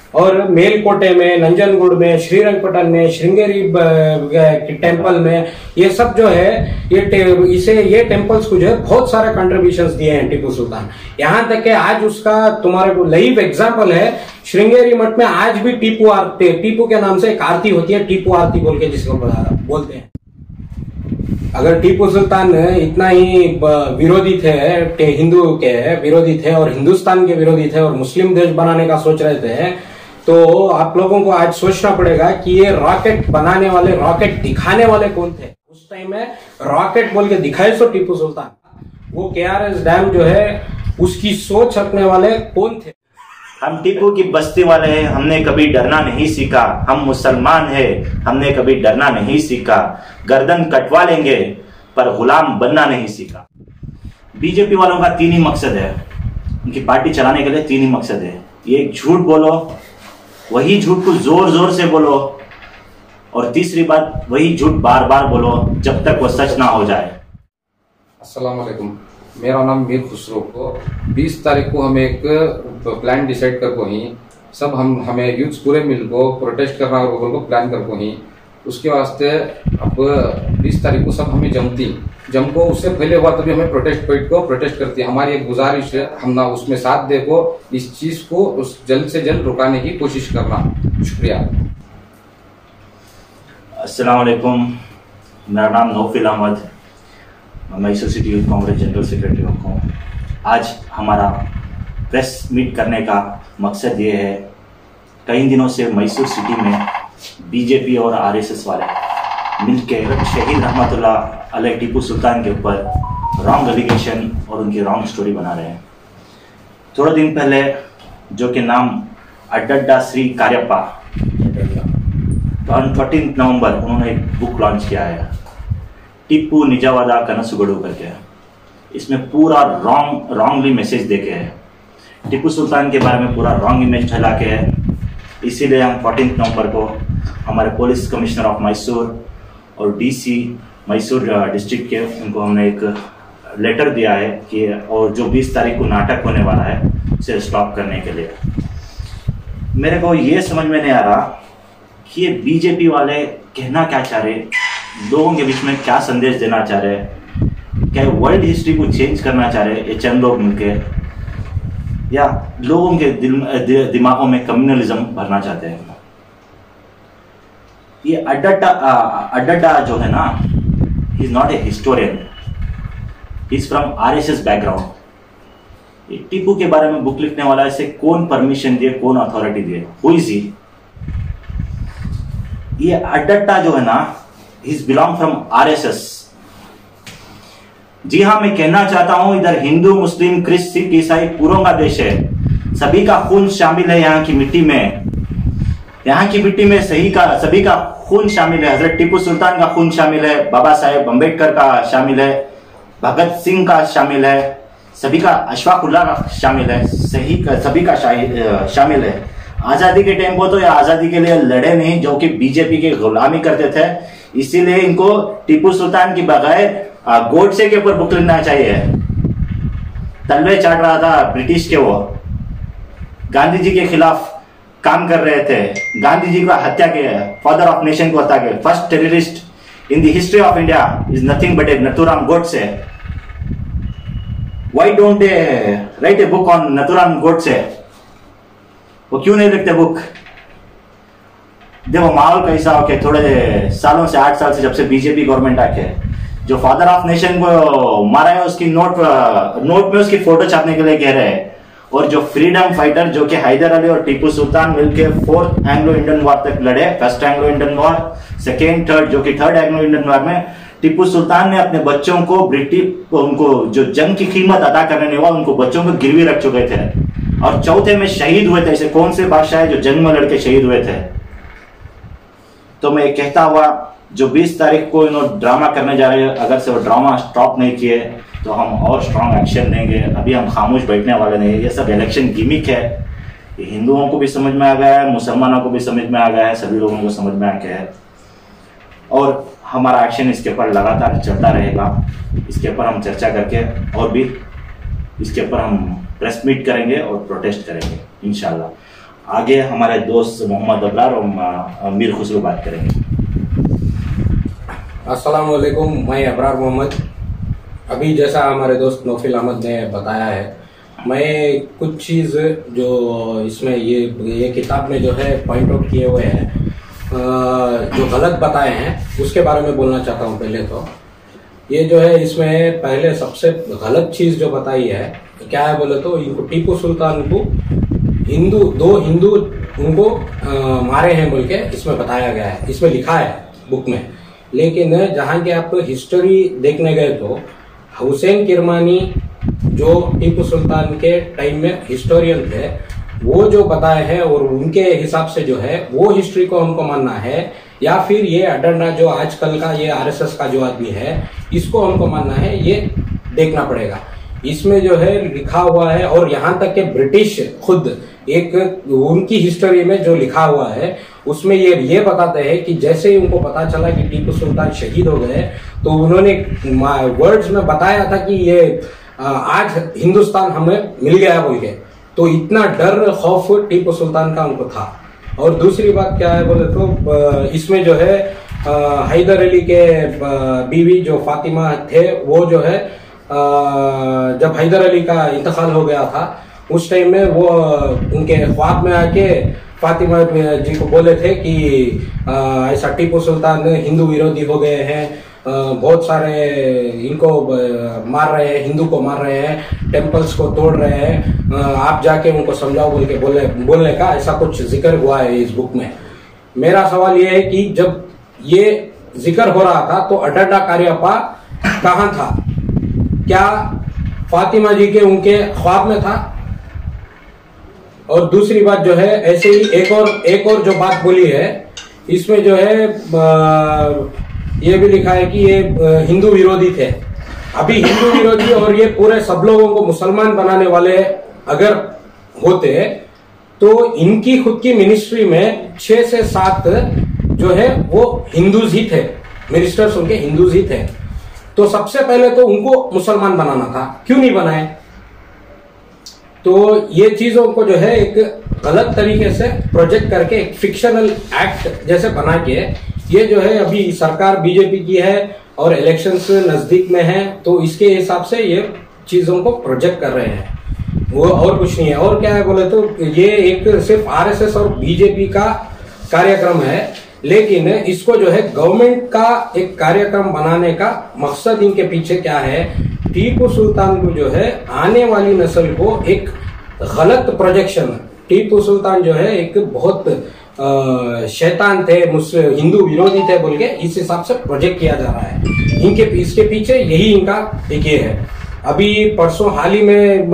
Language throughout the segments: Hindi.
और मेलकोटे में, नंजनगुड़ में, श्रीरंगपट्टन में, श्रृंगेरी टेम्पल में, ये सब जो है ये टेम्पल्स को जो है बहुत सारे कंट्रीब्यूशंस दिए हैं टीपू सुल्तान। यहां तक कि आज उसका तुम्हारे को लाइव एग्जांपल है, श्रृंगेरी मठ में आज भी टीपू के नाम से एक आरती होती है, टीपू आरती बोल के जिसको बोलते हैं। अगर टीपू सुल्तान इतना ही विरोधी थे, हिंदू के विरोधी थे और हिंदुस्तान के विरोधी थे और मुस्लिम देश बनाने का सोच रहे थे, तो आप लोगों को आज सोचना पड़ेगा कि ये रॉकेट बनाने वाले, रॉकेट दिखाने वाले कौन थे। उस टाइम में रॉकेट बोल के दिखाए सो टीपू सुल्तान, वो KRS डैम जो है उसकी सोच रखने वाले कौन थे। हम टीपू की बस्ती वाले हैं, हमने कभी डरना नहीं सीखा। हम मुसलमान हैं, हमने कभी डरना नहीं सीखा। गर्दन कटवा लेंगे पर गुलाम बनना नहीं सीखा। बीजेपी वालों का तीन ही मकसद है, उनकी पार्टी चलाने के लिए तीन ही मकसद है। एक झूठ बोलो, वही झूठ को जोर जोर से बोलो, और तीसरी बात वही झूठ बार बार बोलो जब तक वो सच ना हो जाए। अस्सलाम वालेकुम, मेरा नाम मीर खुसरो को 20 तारीख को हम एक प्लान डिसाइड कर को ही सब हमें यूथ पूरे मिल को प्रोटेस्ट करना को प्लान कर को ही, उसके वास्ते अब 20 तारीख को सब हमें जम को उससे पहले हुआ तभी हमें प्रोटेस्ट करती है। हमारी एक गुजारिश है, हम ना उसमें साथ दे को इस चीज को उस जल्द से जल्द रुकाने की कोशिश करना। शुक्रिया। अस्सलाम वालेकुम, मेरा नाम Naufil Ahmed, Mysore city youth Congress general secretary हूँ। आज हमारा प्रेस मीट करने का मकसद ये है, कई दिनों से मैसूर सिटी में बीजेपी और RSS वाले मिलकर शहीद रहमतुल्लाह अलैह टीपू सुल्तान के ऊपर रॉन्ग एलिगेशन और उनकी रॉन्ग स्टोरी बना रहे हैं। थोड़े दिन पहले जो कि नाम अड्डा श्री कार्यप्पा, तो ऑन 14 नवंबर उन्होंने एक बुक लॉन्च किया है, टीपू निजावादा कनसुगड़ू करके। इसमें पूरा रॉन्गली मैसेज देके है, टीपू सुल्तान के बारे में पूरा रॉन्ग इमेज फैला के है। इसीलिए हम 14 नवंबर को हमारे पुलिस कमिश्नर ऑफ मैसूर और DC मैसूर डिस्ट्रिक्ट के, उनको हमने एक लेटर दिया है कि और जो 20 तारीख को नाटक होने वाला है उसे स्टॉप करने के लिए। मेरे को ये समझ में नहीं आ रहा कि ये बीजेपी वाले कहना क्या चाह रहे, लोगों के बीच में क्या संदेश देना चाह रहे, क्या वर्ल्ड हिस्ट्री को चेंज करना चाह रहे ये चंद लोग मिलकर, या लोगों के दिमागों में कम्युनलिज्म भरना चाहते हैं। ये अड्डा जो है ना, he is not a historian, he is from RSS background. Tipu के बारे में बुक लिखने वाला, इसे कौन परमिशन दिए, कौन अथॉरिटी दिए, हु इज ही? ये अड्डा जो है ना, he is belong from RSS। जी हाँ, मैं कहना चाहता हूं, इधर हिंदू, मुस्लिम, क्रिश्चियन, सिख, ईसाई पूरों का देश है, सभी का खून शामिल है यहाँ की मिट्टी में। यहाँ की मिट्टी में सभी का खून शामिल है। हजरत टीपू सुल्तान का खून शामिल है, बाबा साहेब अम्बेडकर का शामिल है, भगत सिंह का शामिल है, सभी का, अशफाक उल्लाह का शामिल है, सभी का शामिल है। आजादी के टाइम को तो ये आजादी के लिए लड़े नहीं, जो कि बीजेपी की गुलामी करते थे। इसीलिए इनको टीपू सुल्तान की बजाय गोडसे के ऊपर बुक लिखना चाहिए। तलवे चाट रहा था ब्रिटिश के, वो गांधी जी के खिलाफ काम कर रहे थे, गांधी जी का हत्या किया, फादर ऑफ नेशन को हत्या किया। First terrorist in the history of India is nothing but a Nathuram Godse. Why don't they write a book on Nathuram Godse? वो क्यों नहीं लिखते बुक? देखो माहौल कैसा हो के थोड़े सालों से, 8 साल से, जब से बीजेपी गवर्नमेंट आके जो फादर ऑफ नेशन को मारा है, उसकी नोट में उसकी फोटो छापने के लिए कह रहे हैं। और जो फ्रीडम फाइटर जो कि हैदर अली और टीपू सुल्तान मिलकर 4th एंग्लो इंडियन वॉर तक लड़े, first Anglo Indian war, second, third, जो कि 3rd एंग्लो इंडियन वॉर में टीपू सुल्तान ने अपने बच्चों को उनको जो जंग की कीमत अदा करने नहीं हुआ, उनको बच्चों को गिरवी रख चुके थे। और चौथे में शहीद हुए थे। ऐसे कौन से बादशाह है जो जंग में लड़के शहीद हुए थे? तो मैं कहता हुआ, जो 20 तारीख को इन्होंने ड्रामा करने जा रहे हैं, अगर से वो ड्रामा स्टॉप नहीं किए तो हम और स्ट्रांग एक्शन लेंगे। अभी हम खामोश बैठने वाले नहीं। ये सब इलेक्शन गिमिक है। ये हिंदुओं को भी समझ में आ गया है, मुसलमानों को भी समझ में आ गया है, सभी लोगों को समझ में आ गया है। और हमारा एक्शन इसके ऊपर लगातार चलता रहेगा। इसके ऊपर हम चर्चा करके और भी इसके ऊपर हम प्रेस मीट करेंगे और प्रोटेस्ट करेंगे इंशाल्लाह। आगे हमारे दोस्त मोहम्मद अबरार और मीर खुसरो बात करेंगे। अस्सलाम वालेकुम, मैं अबरार मोहम्मद। अभी जैसा हमारे दोस्त नौफिल अहमद ने बताया है, मैं कुछ चीज़ जो इसमें ये किताब में जो है पॉइंट आउट किए हुए हैं, जो गलत बताए हैं, उसके बारे में बोलना चाहता हूँ। पहले तो ये जो है इसमें पहले सबसे गलत चीज़ जो बताई है क्या है बोले तो, इनको टीपू सुल्तान को दो हिंदू उनको मारे हैं बोल के इसमें बताया गया है, इसमें लिखा है बुक में। लेकिन जहाँ की आप हिस्ट्री देखने गए तो हुसैन किरमानी जो टीपू सुल्तान के टाइम में हिस्टोरियन थे, वो जो बताए हैं और उनके हिसाब से जो है वो हिस्ट्री को हमको मानना है, या फिर ये अडंडा जो आजकल का ये आरएसएस का जो आदमी है इसको हमको मानना है, ये देखना पड़ेगा। इसमें जो है लिखा हुआ है, और यहाँ तक के ब्रिटिश खुद एक उनकी हिस्ट्री में जो लिखा हुआ है उसमें ये बताते हैं कि जैसे ही उनको पता चला कि टीपू सुल्तान शहीद हो गए तो उन्होंने वर्ड्स में बताया था कि ये आज हिंदुस्तान हमें मिल गया बोल के। तो इतना डर खौफ टीपू सुल्तान का उनको था। और दूसरी बात क्या है बोले तो इसमें जो है हैदर अली के बीवी जो फातिमा थे, वो जो है जब हैदर अली का इंतकाल हो गया था उस टाइम में वो उनके ख्वाब में आके फातिमा जी को बोले थे कि ऐसा टीपू सुल्तान हिंदू विरोधी हो गए हैं, बहुत सारे इनको मार रहे हैं, हिंदू को मार रहे हैं, टेम्पल्स को तोड़ रहे हैं, आप जाके उनको समझाओ बोल के बोलने का ऐसा कुछ जिक्र हुआ है इस बुक में। मेरा सवाल ये है कि जब ये जिक्र हो रहा था तो अडंडा कार्यप्पा कहाँ था? क्या फातिमा जी के उनके ख्वाब में था? और दूसरी बात जो है, ऐसे ही एक और जो बात बोली है इसमें जो है ये भी लिखा है कि ये हिंदू विरोधी थे। अभी हिंदू विरोधी और ये पूरे सब लोगों को मुसलमान बनाने वाले अगर होते तो इनकी खुद की मिनिस्ट्री में 6 से 7 जो है वो हिंदूज ही थे, मिनिस्टर्स उनके हिंदूज ही थे। तो सबसे पहले तो उनको मुसलमान बनाना था, क्यों नहीं बनाए? तो ये चीजों को जो है एक गलत तरीके से प्रोजेक्ट करके एक फिक्शनल एक्ट जैसे बना के, ये जो है अभी सरकार बीजेपी की है और इलेक्शंस नजदीक में है, तो इसके हिसाब से ये चीजों को प्रोजेक्ट कर रहे हैं, वो और कुछ नहीं है। और क्या है बोले तो ये एक सिर्फ आरएसएस और बीजेपी का कार्यक्रम है, लेकिन इसको जो है गवर्नमेंट का एक कार्यक्रम बनाने का मकसद इनके पीछे क्या है, टीपू सुल्तान को जो है आने वाली नस्ल को एक गलत प्रोजेक्शन, टीपू सुल्तान जो है एक बहुत शैतान थे, हिंदू विरोधी थे बोल के इस हिसाब से प्रोजेक्ट किया जा रहा है। इसके पीछे यही इनका एक ये है। अभी परसों हाल ही में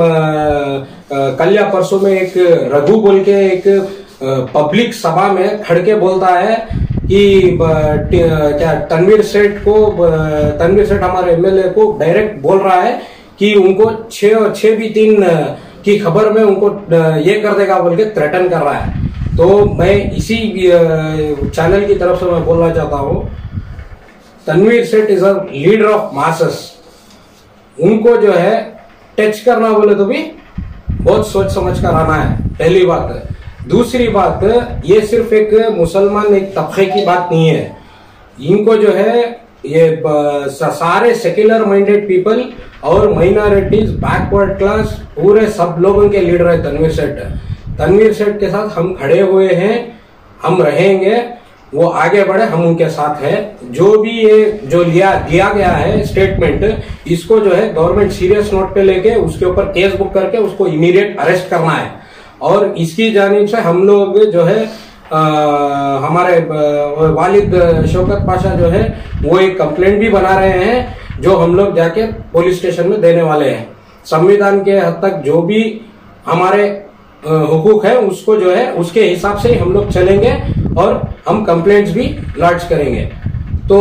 कल या परसों में एक रघु बोल के एक पब्लिक सभा में खड़ के बोलता है कि क्या तनवीर सेठ हमारे एमएलए को डायरेक्ट बोल रहा है कि उनको 6 और 6 भी 3 की खबर में उनको ये कर देगा बोल के थ्रेटन कर रहा है। तो मैं इसी चैनल की तरफ से मैं बोलना चाहता हूँ, Tanveer Sait is a leader of masses. उनको जो है टच करना बोले तो भी बहुत सोच समझ कर आना है, पहली बात। दूसरी बात, ये सिर्फ एक मुसलमान एक तबके की बात नहीं है, इनको जो है ये सारे सेक्युलर माइंडेड पीपल और माइनॉरिटीज, बैकवर्ड क्लास, पूरे सब लोगों के लीडर है तनवीर सेठ। तनवीर सेठ के साथ हम खड़े हुए हैं, हम रहेंगे, वो आगे बढ़े, हम उनके साथ है। जो भी ये जो दिया गया है स्टेटमेंट, इसको जो है गवर्नमेंट सीरियस नोट पे लेके उसके ऊपर केस बुक करके उसको इमीडिएट अरेस्ट करना है। और इसकी जानिब से हम लोग जो है हमारे वालिद शौकत पाशा जो है वो एक कंप्लेंट भी बना रहे हैं, जो हम लोग जाके पुलिस स्टेशन में देने वाले हैं। संविधान के हद तक जो भी हमारे हुकूक है उसको जो है उसके हिसाब से ही हम लोग चलेंगे और हम कंप्लेंट्स भी लॉन्च करेंगे। तो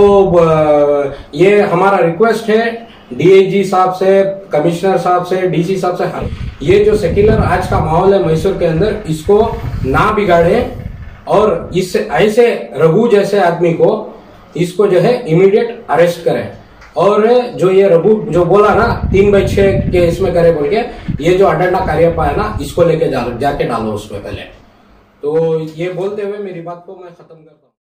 ये हमारा रिक्वेस्ट है डीआईजी साहब से, कमिश्नर साहब से, डीसी साहब से, ये जो सेक्युलर आज का माहौल है मैसूर के अंदर, इसको ना बिगाड़े और इस ऐसे रघु जैसे आदमी को इसको जो है इमीडिएट अरेस्ट करें। और जो ये रघु जो बोला ना 3/6 के इसमें करे बोल के, ये जो अडंडा कार्यप्पा है ना, इसको लेके जाके डालो उसमें पहले। तो ये बोलते हुए मेरी बात को मैं खत्म करता हूँ।